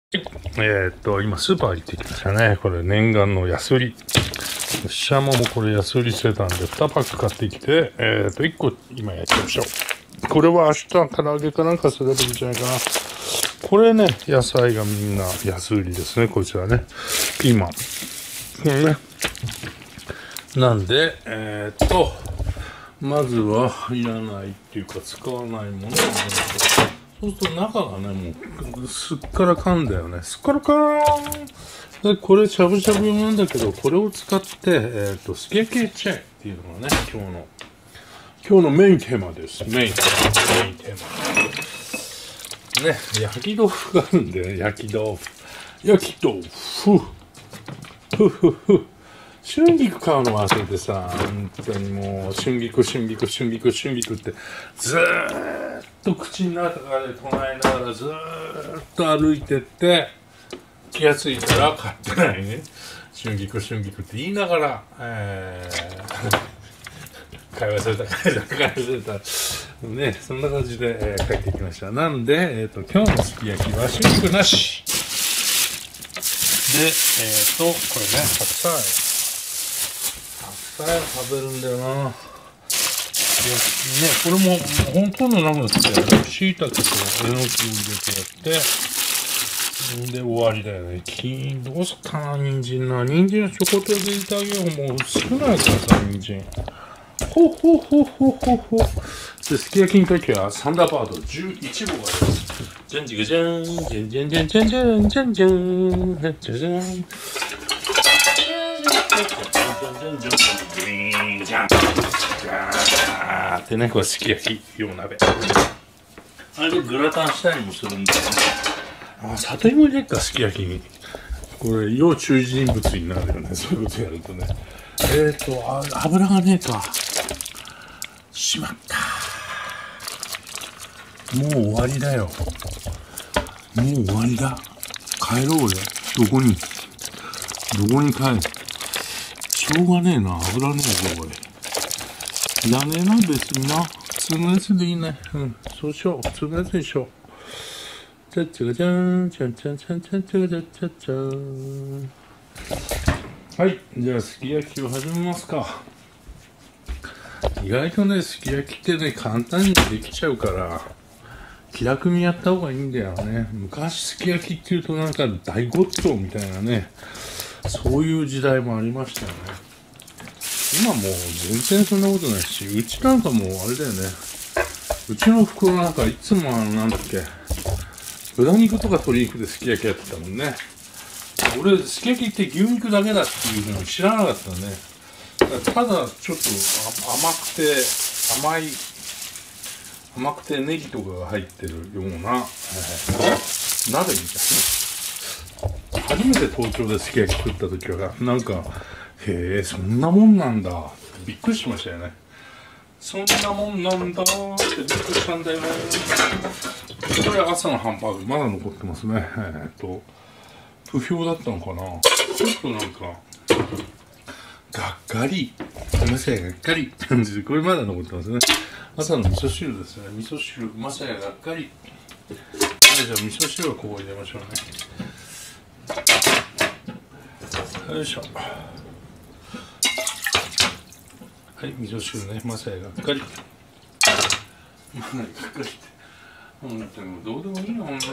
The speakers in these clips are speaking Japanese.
今スーパー行ってきましたね。これ念願の安売り。シャモもこれ安売りしてたんで、2パック買ってきて、1個今やっちゃいましょう。これは明日唐揚げかなんかすればいいんじゃないかな。これね、野菜がみんな安売りですね。こちらね。ピーマン。ね。なんで、まずはいらないっていうか使わないものをそうすると中がね、もう、すっからかんだよね。すっからかーん。で、これ、しゃぶしゃぶ用なんだけど、これを使って、すき焼きやっちゃえっていうのがね、今日のメインテーマです。メインテーマ。ね、焼き豆腐があるんで、焼き豆腐。春菊買うの忘れてさ、本当にもう、春菊ってずーっと口の中で唱えながらずーっと歩いてって、気がついたら買ってないね。春菊って言いながら、買い忘れた。ね、そんな感じで、帰ってきました。なんで、今日のすき焼きは春菊なし。で、これね、白菜食べるんだよな。ね、これも本当のなんかって椎茸とえのきを入れてやって、で終わりだよね。どうすっかな、人参ちょこっと入れてあげよう。もう少ないからさ、人参。ほ。で、すき焼きの時はサンダーバード11号があります。じゃんじゃじゃん、じゃんじゃんじゃんじゃんじゃんじゃんじゃんじゃんじゃじゃん。ってね、これすき焼き用鍋。あれでグラタンしたりもするんだよね。里芋入れっか、すき焼きに。これ、要注意人物になるよね、そういうことやるとね。油がねえか。しまった。もう終わりだよ。もう終わりだ。帰ろう俺。どこに帰る。しょうがねえな。油ねえぞ、これ。いらねえな、別にな。普通のやつでいいね。うん、そうしよう。普通のやつにしよう。じゃじゃじゃーん。じゃじゃじゃじゃじゃじゃじゃじゃーん。はい。じゃあ、すき焼きを始めますか。意外とね、すき焼きってね、簡単にできちゃうから、気楽にやった方がいいんだよね。昔すき焼きっていうとなんか大ごっつぉみたいなね、そういう時代もありましたよね。今もう全然そんなことないし、うちなんかもうあれだよね。うちの袋なんかいつもなんだっけ、豚肉とか鶏肉ですき焼きやってたもんね。俺、すき焼きって牛肉だけだっていうのを知らなかったね。ただちょっと甘くてネギとかが入ってるような、鍋みたいな。初めて東京ですき焼き食った時はなんか、へえ、そんなもんなんだってびっくりしましたよね。そんなもんなんだってびっくりしたんだよね。これ朝のハンバーグまだ残ってますね。不評だったのかな。ちょっとなんかがっかりまさやがっかりって感じで、これまだ残ってますね。朝の味噌汁ですね。味噌汁まさやがっかり。じゃあ味噌汁はここ入れましょうね。よいしょ。はい、味噌汁ね。まさやがっかり。がっかりって。本当にどうでもいいな、ほんと。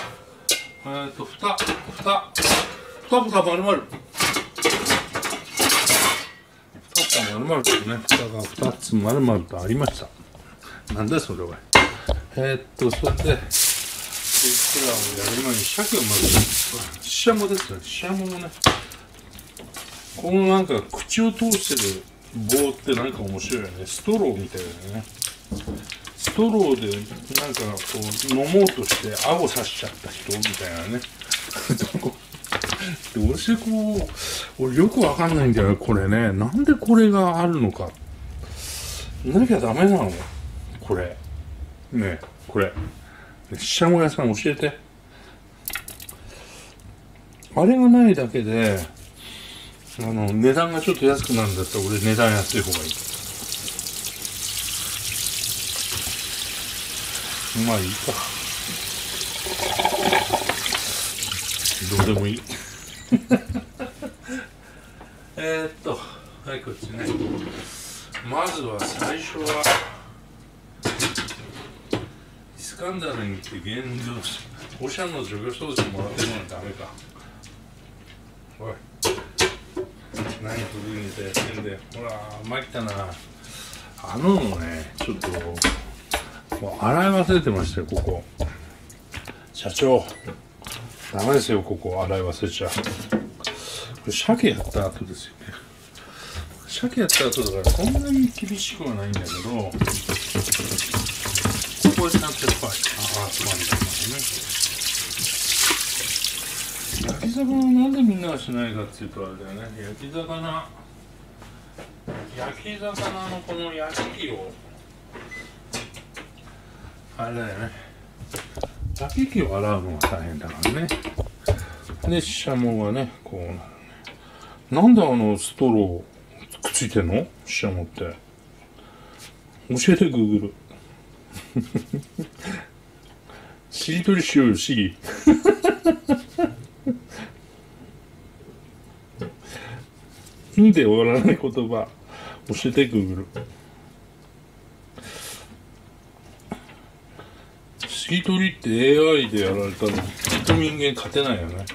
ふた丸々。丸々とね、蓋が2つ丸々とありました。なんだそれは。それで、これらをやる前に鮭をまず、ししゃもですね。ししゃももね、このなんか口を通してる棒ってなんか面白いよね。ストローみたいだよね。ストローでなんかこう飲もうとして顎刺しちゃった人みたいなね。どうしてこう、俺よくわかんないんだよね、これね。なんでこれがあるのか。なきゃダメなのこれ。ねえ、これ。ししゃも屋さん教えて。あれがないだけで、値段がちょっと安くなるんだったら俺値段安い方がいい。まあいいか。 どうでもいいはい、こっちね。まずは最初はイスカンダルに行って現状オシャンの除去装置もらってもらうとダメか。おい、何古いネタやってんだよ。ほら参ったな。ちょっともう洗い忘れてましたよ。ここ社長ダメですよ、ここ洗い忘れちゃう。これ鮭やった後ですよね。鮭やった後だからそんなに厳しくはないんだけど、ここでちゃんとやっぱりつまんだからね。焼き魚なんでみんながしないかっていうとあれだよね。焼き魚のこの焼き器をあれだよね、焼き器を洗うのが大変だからね。でシャモがねこうなんでストローくっついてんのシャモって。教えてグーグルしりとりしようよ、しりんで終わらない言葉教えてグーグル。しりとりって AI でやられたらきっと人間勝てないよね。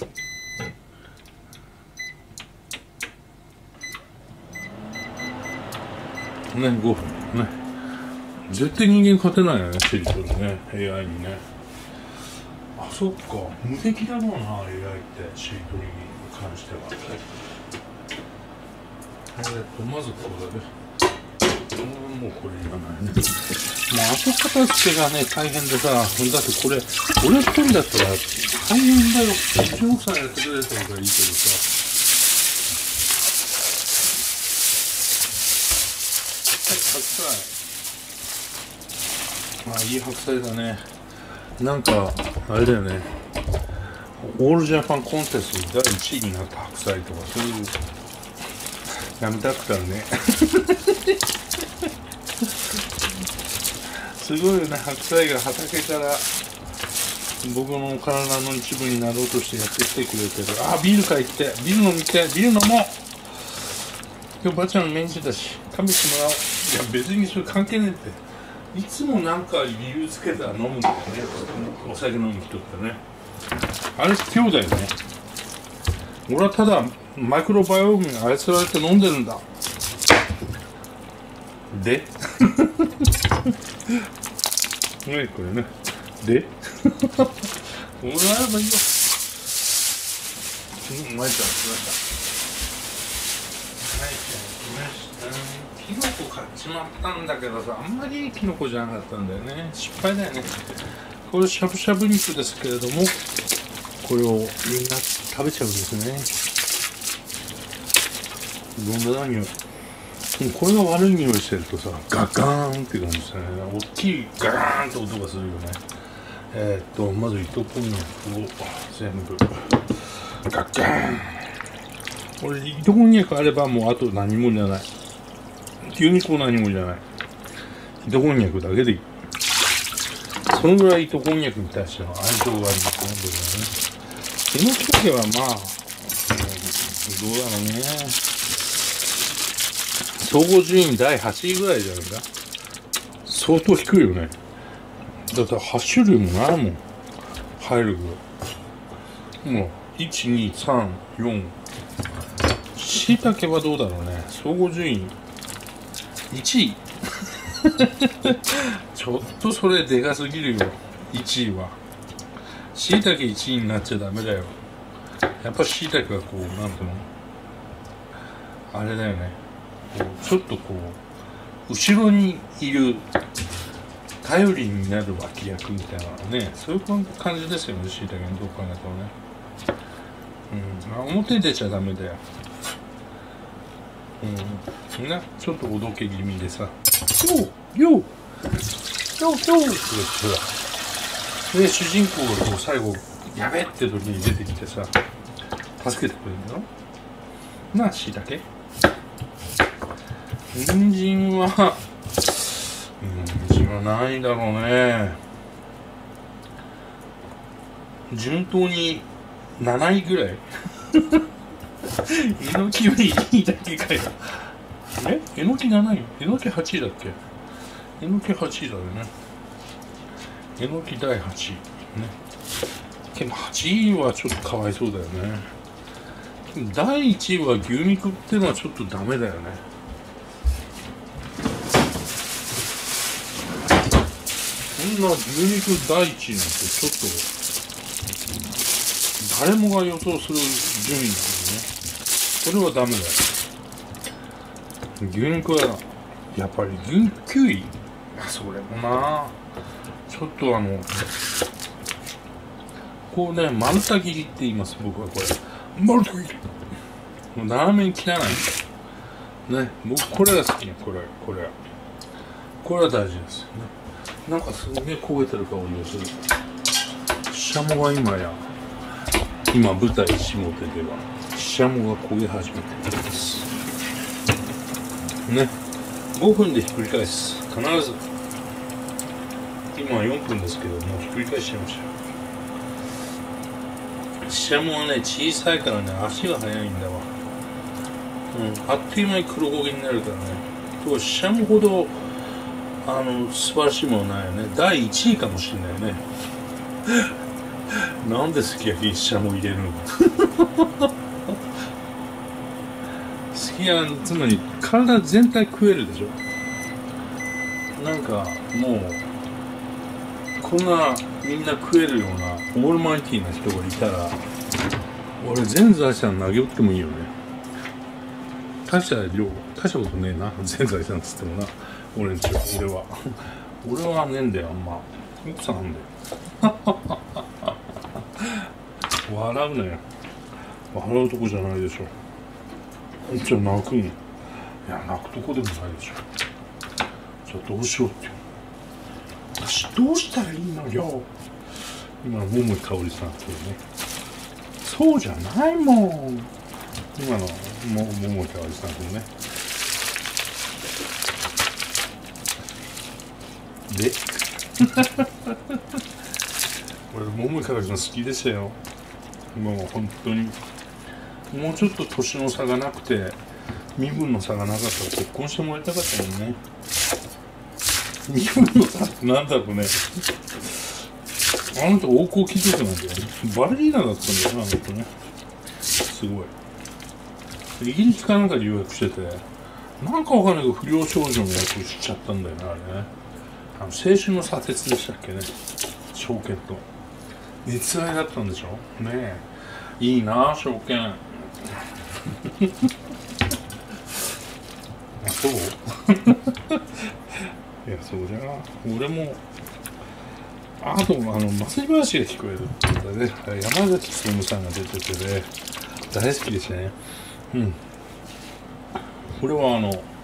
ね、5分ね。絶対人間勝てないよね、しりとりね、AI にね。あ、そっか、無敵だろうな、AI ってしりとりに関しては。まずこれだね。もうこれいらないね。もう後片付けがね大変でさ、だってこれ俺一人だったら大変だよ。一応さんやってくれた方がいいけどさ。白菜。いい白菜だね。なんかあれだよね。オールジャパンコンテスト第1位になった白菜とかそういうやめたくなるね。すごいよね、白菜が畑から僕の体の一部になろうとしてやってきてくれてる。あ、ビール買いって、ビール飲みて、ビール飲もう。今日ばあちゃんのメンチだし、食べてもらおう。いや、別にそれ関係ねえって。いつもなんか理由つけたら飲むんだよね、お酒飲む人ってね。あれ必要だよね。俺はただマイクロバイオームに操られて飲んでるんだ。でね、これね。でこれあればいいよ。参った、来ました。キノコ買っちまったんだけどさ、あんまりいいキノコじゃなかったんだよね。失敗だよね。これしゃぶしゃぶ肉ですけれども、これをみんな食べちゃうんですね。どんな匂い。これが悪い匂いしてるとさ、ガガーンって感じですね。大きいガガーンって音がするよね。まず糸こんにゃくを全部ガッガーン。これ糸こんにゃくあればもうあと何もいらない。牛肉も何もいらない。糸こんにゃくだけでいい。そのぐらい糸こんにゃくに対しての愛情がありますね。このキャベはまあ、どうだろうね。総合順位第8位ぐらいじゃないか。相当低いよね。だって8種類もないもん。入るぐらい。もう、1、2、3、4。椎茸はどうだろうね。総合順位1位。ちょっとそれでかすぎるよ。1位は。椎茸1位になっちゃダメだよ。やっぱ椎茸がこう、なんていうのあれだよね。ちょっとこう後ろにいる頼りになる脇役みたいなね、そういう感じですよね、しいたけにどう考えたらね。表に出ちゃダメだよ。ちょっとおどけ気味でさ、よって言ってで主人公がこう最後やべって時に出てきてさ、助けてくれるんだよな。しいたけ人参はないだろうね。順当に 7位ぐらいえのきは2位だけかよ。えのき7位、えのき8位だっけ。えのき8位だよね。えのき第8位ね。でも8位はちょっとかわいそうだよね。でも第1位は牛肉ってのはちょっとダメだよね。そんな牛肉第1位なんてちょっと誰もが予想する順位なのね。これはダメだよ。牛肉はやっぱり牛肉9位。それもなちょっとこうね、丸太切りって言います、僕はこれ。丸太切り。もう斜めに切らないんだ。ね、僕これが好きね、これは大事ですね。なんかすげえ焦げてる香りがする。シャモが今舞台下手ではシャモが焦げ始めていますね。5分でひっくり返す。必ず今は4分ですけどもうひっくり返しちゃいました。シャモはね小さいからね足が速いんだわ。あっという間に黒焦げになるからね。とシャモほど素晴らしいものないよね。第1位かもしれないね。なんですき焼きにシャモ入れるのすき焼きつまり体全体食えるでしょ。なんかもうこんなみんな食えるようなオールマイティーな人がいたら俺全財産投げ打ってもいいよね。大したことねえな全財産っつってもな。俺んちは俺はねえんだよ。あんま奥さんなんだよ笑うね。笑うとこじゃないでしょ。こっちは泣くん。いや泣くとこでもないでしょ。じゃあどうしようって私どうしたらいいのよ。今の桃井かおりさんっていうね。そうじゃないもん。今の桃井かおりさんっていうね。で俺桃井かおりさん好きでしたよ。もう本当にもうちょっと年の差がなくて身分の差がなかったら結婚してもらいたかったもんね。身分の差ってなんだろうね。あの人王侯貴族なんだよね。バレリーナだったんだよね、あの人ね。すごい。イギリスかなんか留学してて、なんかわかんないけど不良少女の役しちゃったんだよね、あれね。青春の砂鉄でしたっけね。証券と。熱愛だったんでしょねえ。いいなぁ、証券。あ、そういや、そうじゃな。俺も、あと、祭り話が聞こえるって言ったね。山崎努さんが出ててね、大好きでしたね。うん。これは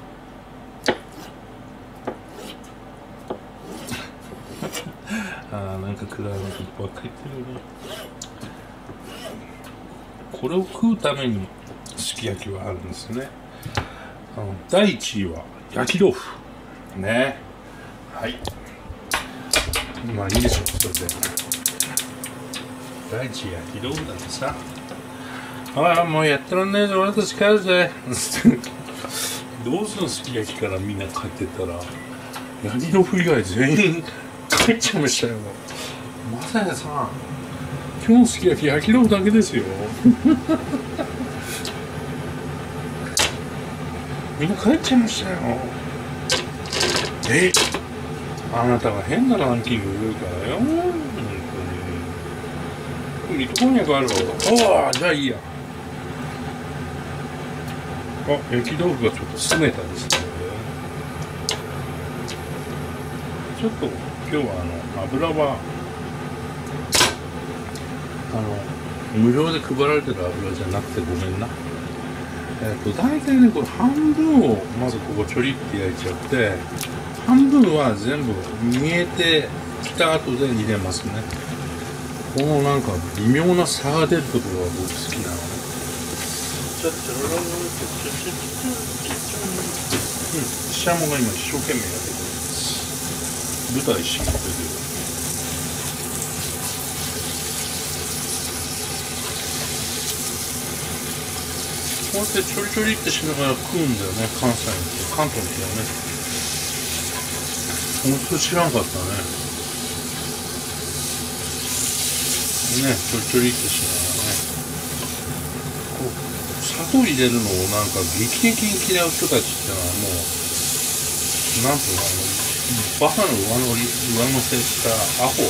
なんかくだらないことばっかり言ってるよね。これを食うためにすき焼きはあるんですね。第1位は焼き豆腐ね。はい、まあいいでしょう。それで第1位焼き豆腐だってさ。ああもうやってらんねえぞ俺たち帰るぜどうすんの。すき焼きからみんな帰ってったら焼き豆腐以外全員帰っちゃいましたよ。まさやさん今日のすき焼き焼き豆腐だけですよみんな帰っちゃいましたよ。あなたが変なランキング言うからよ。本当に水戸こんにゃくあるわ。ああじゃあいいや。あ、焼き豆腐がちょっとすねたですね。ちょっと今日は油は無料で配られてる油じゃなくてごめんな。大体ねこれ半分をまずここちょりって焼いちゃって、半分は全部煮えてきた後で入れますね。このなんか微妙な差が出るところが僕好きなのね。シャモが今一生懸命やってくれます。舞台一緒に出てる。 こうやってちょりちょりってしながら食うんだよね、関西の人、関東の人はね。本当知らんかったね。ね、ちょりちょりってしながらね。こう砂糖入れるのをなんか劇的に嫌う人たちってのはもう、なんていうの、バカの上乗せしたアホ。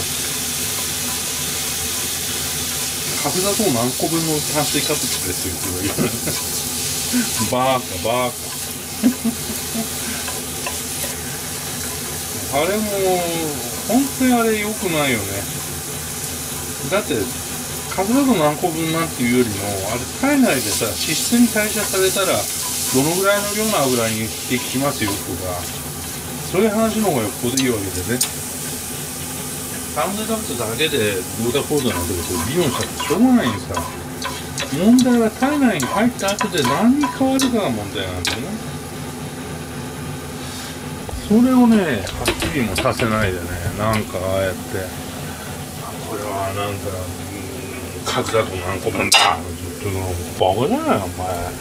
角砂糖何個分の炭水化物ですよって言われる。バーカバーカ。あれも本当にあれ良くないよね。だって角砂糖何個分なんていうよりも、あれ体内でさ、脂質に代謝されたらどのぐらいの量の油にできますよとか、そういう話の方がよっぽどいいわけでね。炭水化物だけでどうだこうだなんてことを議論したってしょうがないんさ。問題は体内に入った後で何に変わるかが問題なんだよね。それをね、はっきりもさせないでね、なんかああやって、これはなんか、角砂糖何個分だって言ってバカじゃないお前。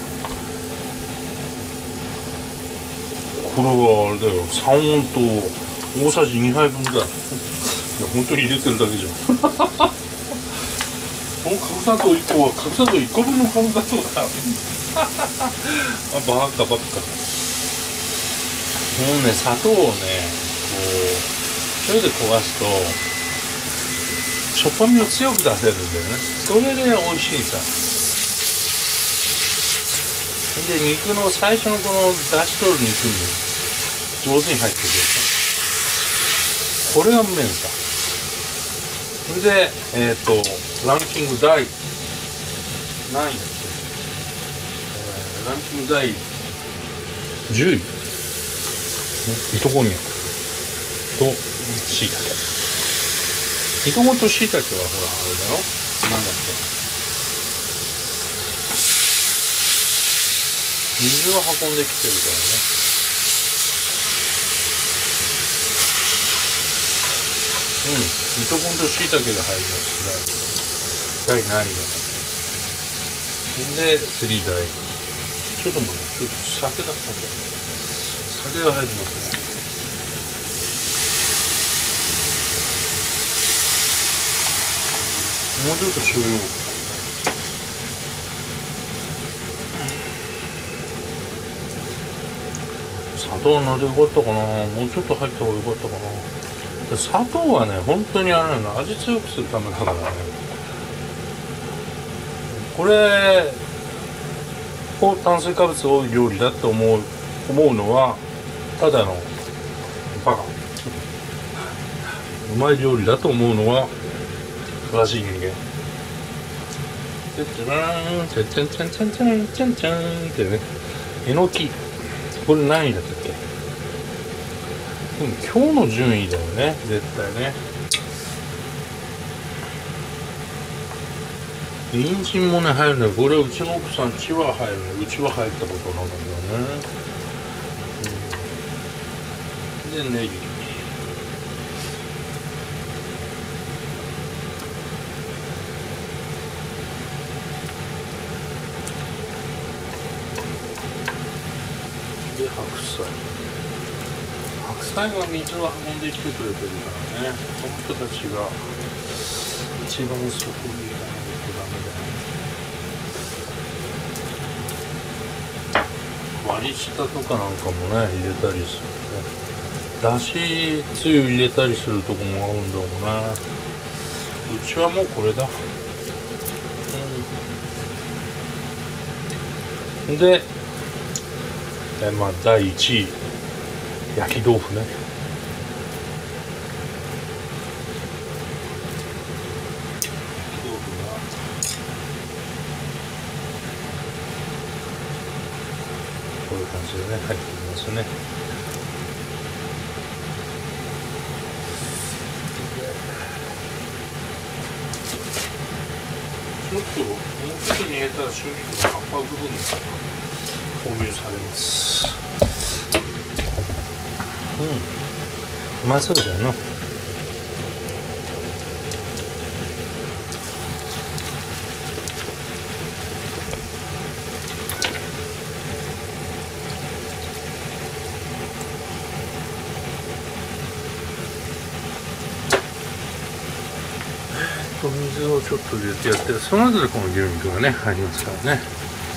これはあれだよ、三温糖大さじ2杯分だ。いや、本当に入れてるだけじゃん。この角砂糖1個は角砂糖1個分の角砂糖だ。あ、バカバカ。もうね、砂糖をね、こう、それで焦がすと、しょっぱみを強く出せるんだよね。それで美味しいさ。で、肉の最初のこの出し取る肉に上手に入ってくるさ。これがうめえんさ。それで、ランキング第何位だっけ、ランキング第10位。糸こんにゃくとしいたけ。糸こんとしいたけはほらあれだよ。なんだっけ。水を運んできてるからね。糸こんとしいたけが入りますから。第何位だったで、3第。ちょっと待って、ちょっと酒だったんだよ。酒が入りますね。もうちょっと醤油を。砂糖のでよかったかな。もうちょっと入った方がよかったかな。砂糖はね、本当にあれなの、味強くするためだからね。これ高炭水化物多い料理だって思うのはただのバカ。うまい料理だと思うのは正しい人間。チャチャラーンチャチャンチャンチャンチャンチャンチャンってね、えのき、これ何位だったっけ。今日の順位だよね、絶対ね。人参もね入るんだよ。これうちの奥さん血は入るね。うちは入ったことなんだけどね。でネギ。で白菜。白菜は水を運んできてくれてるからね。この人たちが一番そこにいかないとダメだよね。割り下とかなんかもね入れたりするね。だしつゆ入れたりするとこもあるんだろうな。うちはもうこれだ。で、まあ第1位焼き豆腐ね。こういう感じでね入ってきますね。ちょっともうちょっと煮えたら春菊の葉っぱ部分が投入されます。うまそうだよな。 と水をちょっと入れてやって、その後でこの牛肉がね入りますからね。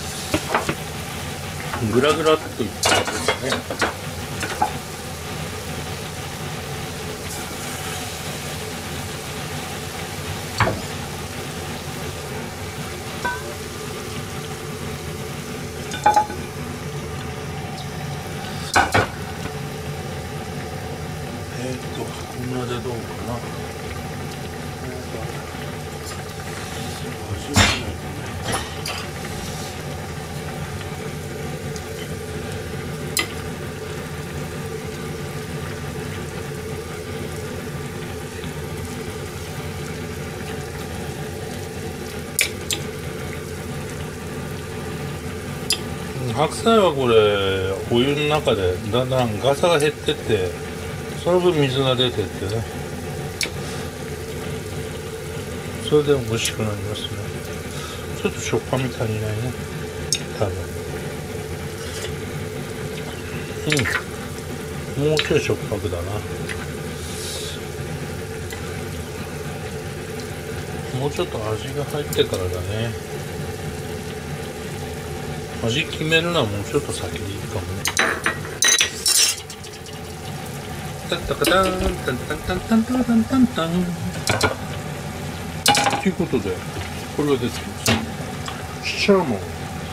グラグラっといってですね。こんなでどうかな。白菜はこれお湯の中でだんだんガサが減ってってその分水が出てってね、それで美味しくなりますね。ちょっとしょっぱみ足りないね多分。もうちょいしょっぱくだな。もうちょっと味が入ってからだね。味決めるのはもうちょっと先でいいかもね。タッタカタンタンタンタンタンタンタンタンタンということでこれが出てきます。シャモ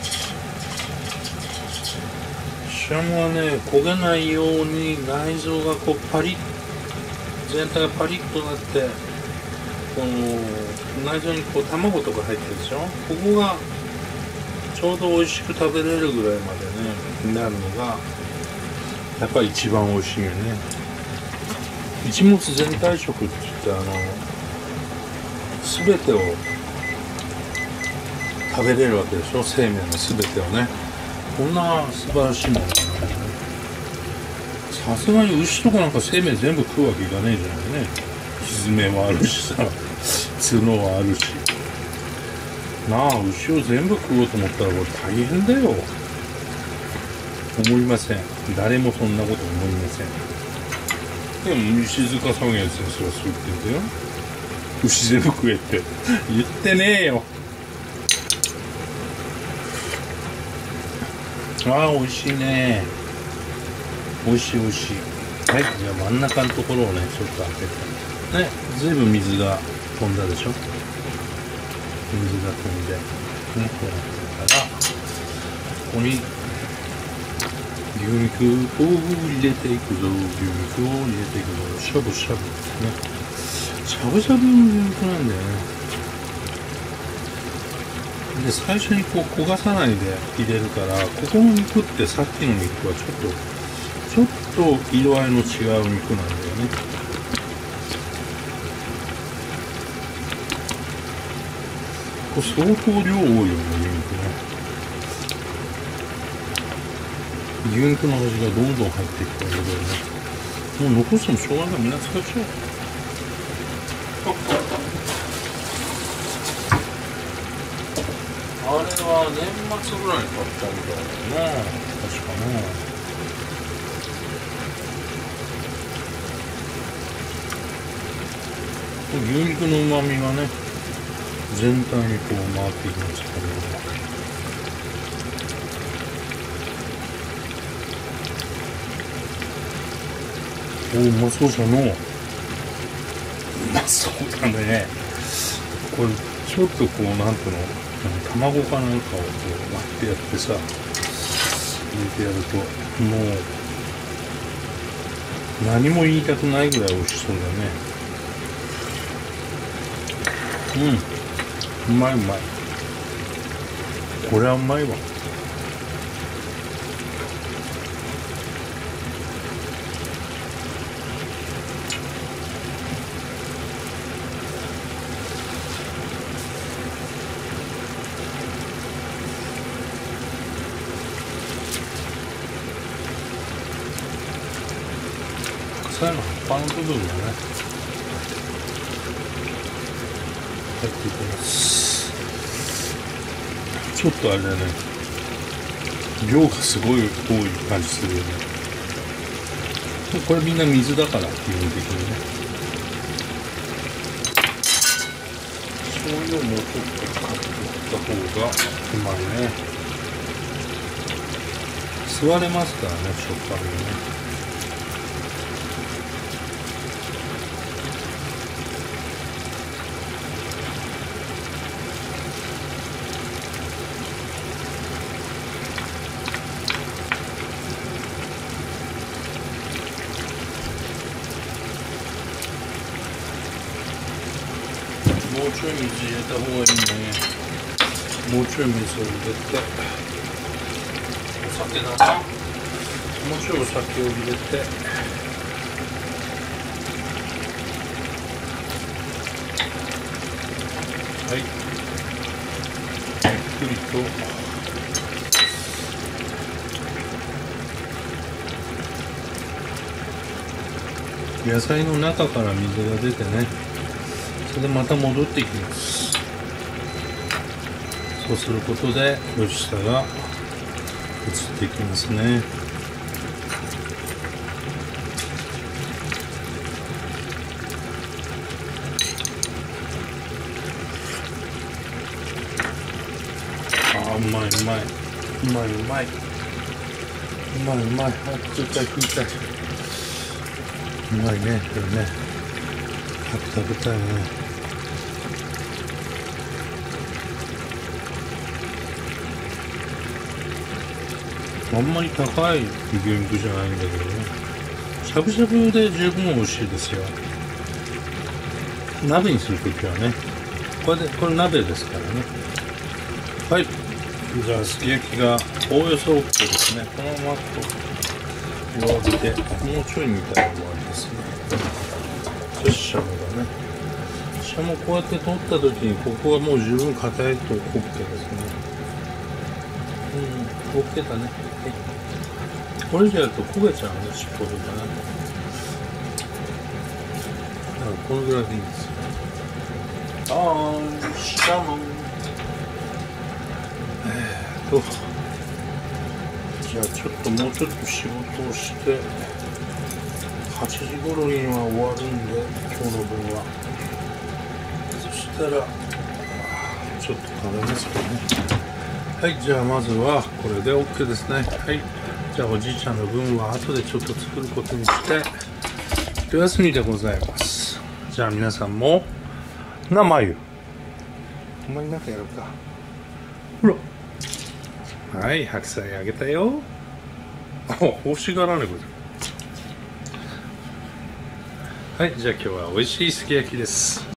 はね焦げないように内臓がこうパリッ全体がパリッとなって、この内臓にこう卵とか入ってるでしょ。ここがちょうど美味しく食べれるぐらいまでねなるのがやっぱり一番美味しいよね。一物全体食って言って全てを食べれるわけでしょ。生命の全てをね。こんな素晴らしいものがないね。さすがに牛とかなんか生命全部食うわけいかねえじゃないね。ひずめはあるしさ角はあるしなあ。牛を全部食おうと思ったらこれ大変だよ。思いません。誰もそんなこと思いません。でも石塚草原先生はそう言ってんだよ。牛全部食えって言ってねえよ。ああ美味しいね。美味しい美味しい。はい、じゃあ真ん中のところをねちょっと開けてね。ずいぶん水が飛んだでしょ。水が飛んでね、こうなってるからここに牛肉を入れていくぞ。牛肉を入れていくぞ。しゃぶしゃぶですね。しゃぶしゃぶの牛肉なんだよね。で最初にこう焦がさないで入れるから、ここの肉ってさっきの肉はちょっと色合いの違う肉なんだよね。これ相当量多いよね、牛肉ね。牛肉の味がどんどん入っていくからね。もう残してもしょうがない。みんな使っちゃおう。あれは年末ぐらいに買ったみたいだな。確かな。牛肉の旨味がね全体にこう回っていきますからね。おうまそうじゃのう。うまそうだね。これちょっとこうなんていうの、卵かなんかをこう割ってやってさ入れてやるともう何も言いたくないぐらい美味しそうだね。うまいうまい。これはうまいわ。白菜の葉っぱの部分がね入っていきます。ちょっとあれだね、量がすごい多い感じするよね。これみんな水だから基本的にね。 醤油をもうちょっとかけておった方がうまいね。吸われますからね、しょっぱいね。もうちょい水入れた方がいいね。もうちょい水を入れて、お酒だな。もうちょいお酒を入れて、はい、ゆっくりと野菜の中から水が出てね、それでまた戻っていきます。そうすることで美味しさが移っていきますね。あ、うまいうまい、うまいうまい、うまいうまい、食いたい食いたい、うまいね、これね。食べたいね。あんまり高い牛肉じゃないんだけどね。しゃぶしゃぶで十分美味しいですよ。鍋にするときはね。これ鍋ですからね。はい。じゃあ、すき焼きがおおよそ OK ですね。このまま弱火でもうちょい煮たら終わりですね。そしてシャモだね。シャモこうやって取ったときに、ここはもう十分硬いと OK ですね。OK だね。はい。これ以上やると焦げちゃうんで、尻尾とかね。だからこのぐらいでいいんですよ。シャモ。じゃあちょっともうちょっと仕事をして、8時頃には終わるんで、今日の分は。そしたら、ちょっと食べますかね。はい、じゃあまずはこれで OK ですね。はい、じゃあおじいちゃんの分は後でちょっと作ることにして、お休みでございます。じゃあ皆さんも、生湯。お前なんかやるか。ほら。はい、白菜あげたよ。あ、欲しがらねこれ。はい、じゃあ今日は美味しいすき焼きです。